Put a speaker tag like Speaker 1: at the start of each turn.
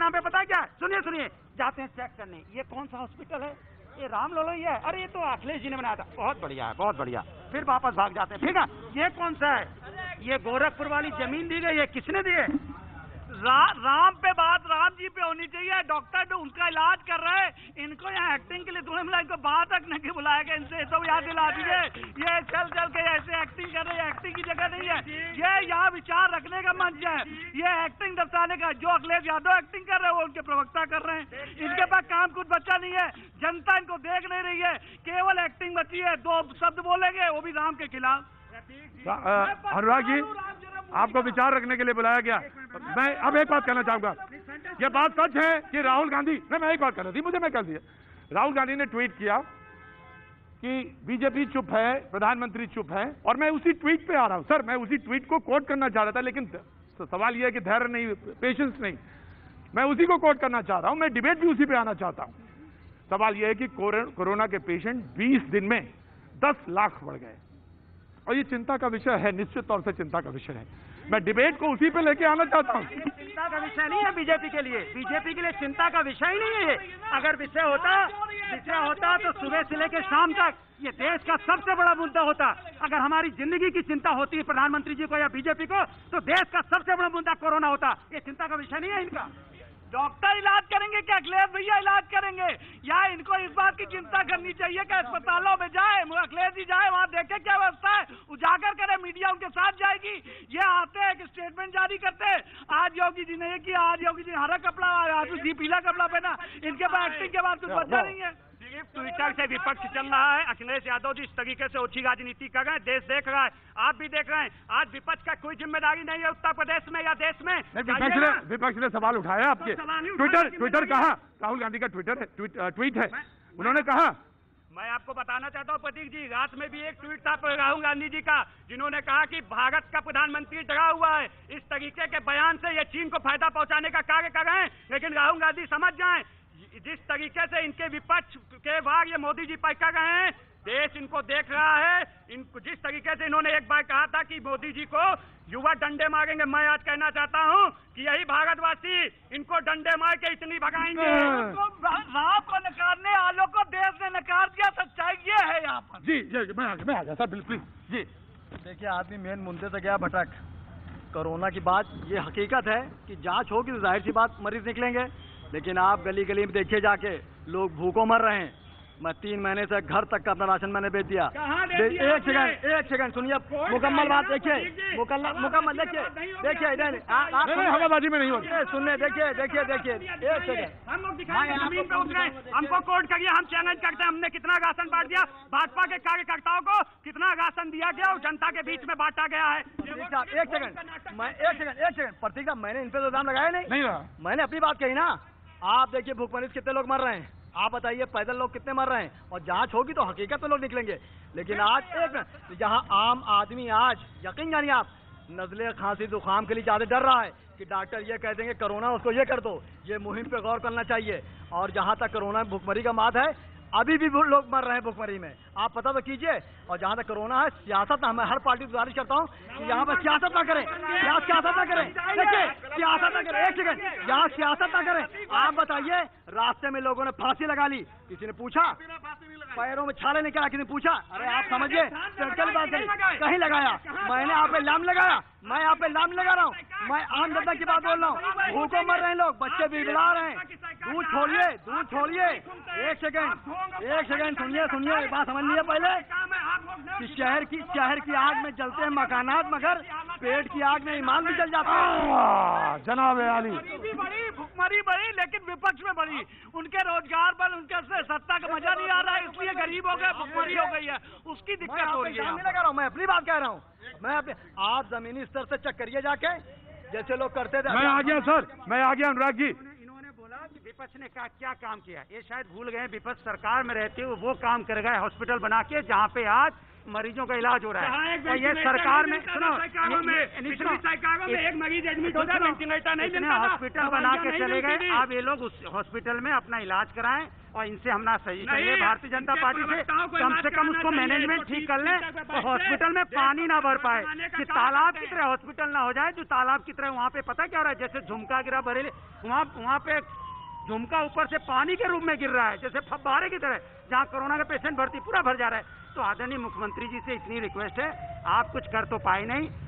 Speaker 1: यहाँ पे पता क्या है, सुनिए सुनिए, जाते हैं चेक करने, ये कौन सा हॉस्पिटल है, ये राम लोलई है, अरे ये तो अखिलेश जी ने बनाया था, बहुत बढ़िया है, बहुत बढ़िया। फिर वापस भाग जाते हैं, ठीक है, ये कौन सा है, ये गोरखपुर वाली जमीन दी गई है, किसने दी है? राम पे बात राम जी पे होनी चाहिए, डॉक्टर तो उनका इलाज कर रहे हैं, इनको यहाँ एक्टिंग के लिए थोड़े मिला, इनको बात तक नहीं बुलाया गया, इनसे तो याद दिला दीजिए, ये चल चल के ऐसे एक्टिंग कर रहे हैं, एक्टिंग की जगह नहीं है, ये यहाँ विचार रखने का मंच है, ये एक्टिंग दर्शाने का, जो अखिलेश यादव एक्टिंग कर रहे हैं वो उनके प्रवक्ता कर रहे हैं, इनके पास काम कुछ बच्चा नहीं है, जनता इनको देख नहीं रही है, केवल एक्टिंग बची है, दो शब्द बोलेंगे वो भी राम के खिलाफ।
Speaker 2: अनुराग जी, आपको विचार रखने के लिए बुलाया गया। मैं अब एक बात कहना चाहूंगा, ये बात सच है कि राहुल गांधी, मैं एक बात कहना थी, मुझे मैं कह दिया, राहुल गांधी ने ट्वीट किया कि बीजेपी चुप है, प्रधानमंत्री चुप है, और मैं उसी ट्वीट पे आ रहा हूं। सर, मैं उसी ट्वीट को कोट करना चाह रहा था, लेकिन सवाल यह है कि धैर्य नहीं, पेशेंस नहीं, मैं उसी को कोट करना चाह रहा हूं, मैं डिबेट भी उसी पे आना चाहता हूं। सवाल यह है कि कोरोना के पेशेंट 20 दिन में 10 लाख बढ़ गए, और ये चिंता का विषय है, निश्चित तौर से चिंता का विषय है। मैं डिबेट को उसी पे लेके आना चाहता हूँ।
Speaker 1: चिंता का विषय नहीं है बीजेपी के लिए चिंता का विषय ही नहीं है। अगर विषय होता तो सुबह से लेकर शाम तक ये देश का सबसे बड़ा मुद्दा होता। अगर हमारी जिंदगी की चिंता होती है प्रधानमंत्री जी को या बीजेपी को, तो देश का सबसे बड़ा मुद्दा कोरोना होता। ये चिंता का विषय नहीं है इनका। डॉक्टर इलाज करेंगे क्या, अखिलेश भैया इलाज करेंगे, या इनको इस बात की चिंता करनी चाहिए कि अस्पतालों में जाए, अखिलेश जी जाए, वहाँ देखे क्या व्यवस्था है, उजागर करे, मीडिया उनके साथ जाएगी। ये आते हैं कि स्टेटमेंट जारी करते हैं, आज योगी जी ने ये किया, आज योगी जी हरा कपड़ा, आज जी पीला कपड़ा पहना, इनके पास एक्टिंग के बाद कुछ बचा नहीं है। ट्विटर से विपक्ष चल रहा है, अखिलेश यादव जी इस तरीके से ओछी राजनीति कर रहे हैं, देश देख रहा है, आप भी देख रहे हैं। आज विपक्ष का कोई जिम्मेदारी नहीं है उत्तर प्रदेश में या देश में।
Speaker 2: विपक्ष ने सवाल उठाया आपके ट्विटर कहा, राहुल गांधी का ट्वीट है, उन्होंने कहा,
Speaker 1: मैं आपको बताना चाहता हूं प्रतीक जी, रात में भी एक ट्वीट था राहुल गांधी जी का, जिन्होंने कहा कि भारत का प्रधानमंत्री डरा हुआ है, इस तरीके के बयान से ये चीन को फायदा पहुंचाने का कार्य कर रहे हैं। लेकिन राहुल गांधी समझ जाएं, जिस तरीके से इनके विपक्ष के भाग ये मोदी जी पर कर रहे हैं, देश इनको देख रहा है। इनको जिस तरीके से इन्होंने एक बार कहा था कि मोदी जी को युवा डंडे मारेंगे, मैं आज कहना चाहता हूं कि यही भारतवासी इनको डंडे मार के इतनी भगाएंगे। राम को नकारने वालों को देश ने नकार दिया, सच्चाई ये है यहाँ पर।
Speaker 2: जी मैं आ गया सर, बिल्कुल जी।
Speaker 3: देखिए, आदमी मेन मुद्दे से गया भटक। कोरोना की बात, ये हकीकत है कि जांच होगी तो जाहिर सी बात मरीज निकलेंगे, लेकिन आप गली गली में देखिए जाके, लोग भूखों मर रहे हैं। मैं 3 महीने से घर तक का अपना राशन मैंने बेच दिया। एक सेकंड सुनिए, मुकम्मल बात देखिए, मुकम्मल देखिए इधर
Speaker 2: हवाबाजी में नहीं होती।
Speaker 3: सुनने देखिए एक सेकंड,
Speaker 1: हमको कोर्ट करिए, हम चैलेंज करते हैं, हमने कितना राशन बांट दिया, भाजपा के कार्यकर्ताओं को कितना राशन दिया गया और जनता के बीच में बांटा गया है।
Speaker 3: एक सेकंड प्रतीक साहब, मैंने इन पे तो इल्जाम लगाया नहीं
Speaker 2: रहा, मैंने
Speaker 3: अपनी बात कही ना। आप देखिए भूखमरी कितने लोग मर रहे हैं, आप बताइए पैदल लोग कितने मर रहे हैं, और जांच होगी तो हकीकत में लोग निकलेंगे। लेकिन आज जहां आम आदमी आज यकीन जानिए आप, नजले खांसी जुकाम के लिए ज्यादा डर रहा है कि डॉक्टर ये कह देंगे कोरोना उसको ये कर दो, ये मुहिम पे गौर करना चाहिए। और जहां तक कोरोना भूखमरी का मात है, अभी भी लोग मर रहे हैं भूखमरी में, आप पता तो कीजिए। और जहां तक कोरोना है, सियासत मैं हर पार्टी को गुजारिश करता हूं कि यहाँ पर सियासत ना करें, सियासत ना करें, देखिए सियासत ना करें। एक सेकंड, यहाँ सियासत ना करें। आप बताइए, रास्ते में लोगों ने फांसी लगा ली, किसी ने पूछा, पैरों में छाले निकाला, किसी ने पूछा, अरे आप समझिए कहीं लगाया, मैंने आप पे इल्जाम लगाया, मैं आप पे इल्जाम लगा रहा हूँ, मैं आम जनता की बात बोल रहा हूँ। भूखों मर रहे हैं लोग, बच्चे बिगड़ा रहे हैं, दूध छोड़िए। एक सेकंड सुनिए, एक बात समझ लीजिए पहले कि शहर की आग में जलते हैं मकानात, मगर पेट की आग में ईमान भी जल जाता है।
Speaker 2: जनाब आली
Speaker 1: भुखमरी बढ़ी, लेकिन विपक्ष में बढ़ी, उनके रोजगार पर उनके सत्ता का मजा नहीं आ रहा है, इसलिए गरीब हो गए, भुखमरी हो गई है, उसकी दिक्कत हो रही है।
Speaker 3: लगा रहा हूँ, मैं अपनी बात कह रहा हूँ, आप जमीनी स्तर से चेक करिए जाके, जैसे लोग करते थे।
Speaker 2: मैं आ गया सर, मैं आ गया अनुराग जी।
Speaker 1: इन्होंने बोला कि विपक्ष ने क्या काम किया, ये शायद भूल गए, विपक्ष सरकार में रहते हुए वो काम कर गए, हॉस्पिटल बना के, जहाँ पे आज मरीजों का इलाज हो रहा
Speaker 4: जहाँ
Speaker 1: है।
Speaker 4: एक
Speaker 1: और ये
Speaker 4: वेंटिलेटर
Speaker 1: सरकार में
Speaker 4: नहीं मिलता
Speaker 1: सुनो,
Speaker 4: था शिकागो में, पिछली शिकागो में एक मरीज एडमिट होता वेंटिलेटर नहीं
Speaker 1: इतने
Speaker 4: मिलता था,
Speaker 1: हॉस्पिटल बना के
Speaker 4: नहीं
Speaker 1: चले
Speaker 4: मिलती
Speaker 1: गए।
Speaker 4: थी।
Speaker 1: अब ये लोग उस हॉस्पिटल में अपना इलाज कराएं और इनसे हम ना सजेशन
Speaker 4: नहीं,
Speaker 1: ले भारतीय जनता
Speaker 4: इनके
Speaker 1: पार्टी से
Speaker 4: प्रवक्ताओं को
Speaker 1: कम
Speaker 4: इलाज
Speaker 1: से कम
Speaker 4: कराना
Speaker 1: उसको
Speaker 4: चाहिए,
Speaker 1: मैनेजमेंट
Speaker 4: इसको
Speaker 1: ठीक कर ले
Speaker 4: ठीक तक
Speaker 1: तो हॉस्पिटल में
Speaker 4: बैठ
Speaker 1: पानी ना भर पाए,
Speaker 4: बनाने का
Speaker 1: कि
Speaker 4: काम
Speaker 1: तालाब
Speaker 4: करते
Speaker 1: की
Speaker 4: हैं।
Speaker 1: तरह हॉस्पिटल ना हो जाए जो तालाब की तरह। वहाँ पे पता क्या हो रहा है, जैसे झुमका गिरा बरेली, वहाँ पे झुमका ऊपर से पानी के रूप में गिर रहा है, जैसे फव्वारे की तरह। जहाँ कोरोना का पेशेंट भर्ती पूरा भर जा रहा है। तो आदरणीय मुख्यमंत्री जी से इतनी रिक्वेस्ट है, आप कुछ कर तो पाए नहीं,